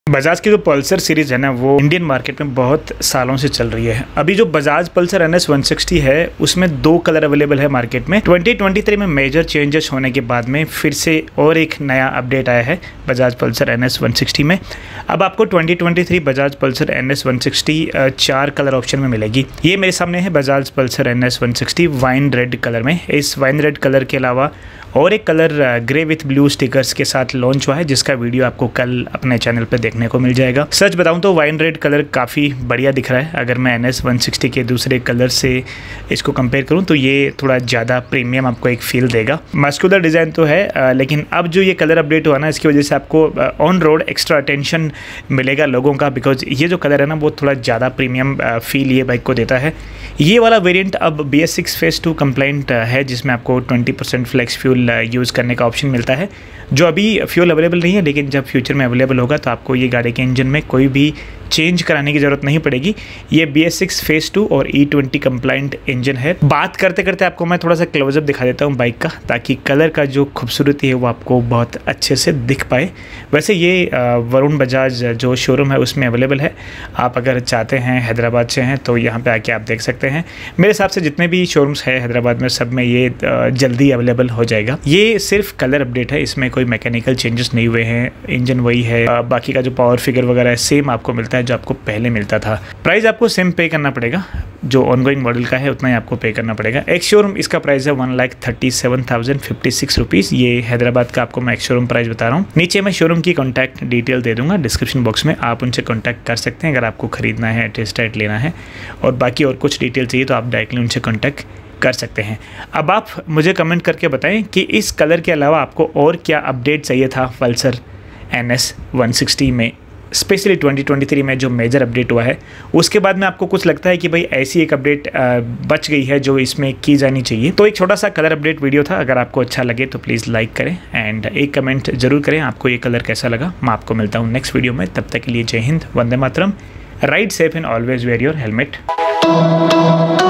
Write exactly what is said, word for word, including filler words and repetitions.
बजाज की जो Pulsar series है ना वो इंडियन मार्केट में बहुत सालों से चल रही है। अभी जो Bajaj Pulsar N S one sixty है उसमें दो कलर अवेलेबल है मार्केट में। ट्वेंटी ट्वेंटी थ्री में मेजर चेंजेस होने के बाद में फिर से और एक नया अपडेट आया है Bajaj Pulsar N S one sixty में। अब आपको twenty twenty three Bajaj Pulsar N S one sixty चार कलर ऑप्शन में मिलेगी। ये मेरे सामने है Bajaj Pulsar N S one sixty wine red colour में। इस वाइन रेड कलर के अलावा और एक colour grey with blue stickers के साथ लॉन्च हुआ है, जिसका वीडियो आपको कल अपने चैनल पर देखने को मिल जाएगा। सच बताऊं तो वाइन रेड कलर काफ़ी बढ़िया दिख रहा है। अगर मैं एन एस वन सिक्सटी के दूसरे कलर से इसको कंपेयर करूं तो ये थोड़ा ज़्यादा प्रीमियम आपको एक फील देगा। मस्कुलर डिज़ाइन तो है, लेकिन अब जो ये कलर अपडेट हुआ ना इसकी वजह से आपको ऑन रोड एक्स्ट्रा अटेंशन मिलेगा लोगों का, बिकॉज ये जो कलर है ना वो थोड़ा ज़्यादा प्रीमियम फील ये बाइक को देता है। ये वाला वेरिएंट अब B S six phase two compliant है, जिसमें आपको twenty percent flex fuel use करने का ऑप्शन मिलता है, जो अभी फ्यूल अवेलेबल नहीं है, लेकिन जब फ्यूचर में अवेलेबल होगा तो आपको ये गाड़ी के इंजन में कोई भी चेंज कराने की ज़रूरत नहीं पड़ेगी। ये B S six phase two और ई ट्वेंटी कंप्लाइंट इंजन है। बात करते करते आपको मैं थोड़ा सा क्लोजअप दिखा देता हूँ बाइक का, ताकि कलर का जो खूबसूरती है वो आपको बहुत अच्छे से दिख पाए। वैसे ये वरुण बजाज जो शोरूम है उसमें अवेलेबल है। आप अगर चाहते हैं हैदराबाद से हैं तो यहाँ पे आके आप देख सकते हैं। मेरे हिसाब से जितने भी शोरूम्स है हैदराबाद में सब में ये जल्दी अवेलेबल हो जाएगा। ये सिर्फ कलर अपडेट है, इसमें कोई मैकेनिकल चेंजेस नहीं हुए हैं। इंजन वही है, बाकी का जो पावर फिगर वगैरह है सेम आपको मिलता है जो आपको पहले मिलता था। प्राइस आपको सेम पे करना पड़ेगा, जो ऑनगोइंग मॉडल का है उतना ही आपको पे करना पड़ेगा। एक शोरूम इसका प्राइस है one lakh thirty seven thousand fifty six rupees. ये हैदराबाद का आपको मैं एक शोरूम प्राइस बता रहा हूँ। नीचे मैं शोरूम की कॉन्टैक्ट डिटेल दे दूंगा डिस्क्रिप्शन बॉक्स में, आप उनसे कॉन्टैक्ट कर सकते हैं अगर आपको खरीदना है, टेस्ट राइड लेना है और बाकी और कुछ डिटेल चाहिए तो आप डायरेक्टली उनसे कॉन्टैक्ट कर सकते हैं। अब आप मुझे कमेंट करके बताएं कि इस कलर के अलावा आपको और क्या अपडेट चाहिए था Pulsar N S one sixty में, स्पेशली ट्वेंटी ट्वेंटी थ्री में जो मेजर अपडेट हुआ है। उसके बाद में आपको कुछ लगता है कि भाई ऐसी एक अपडेट बच गई है जो इसमें की जानी चाहिए। तो एक छोटा सा कलर अपडेट वीडियो था। अगर आपको अच्छा लगे तो प्लीज़ लाइक करें एंड एक कमेंट जरूर करें आपको ये कलर कैसा लगा। मैं आपको मिलता हूँ नेक्स्ट वीडियो में, तब तक के लिए जय हिंद, वंदे मातरम, ride safe and always wear your helmet.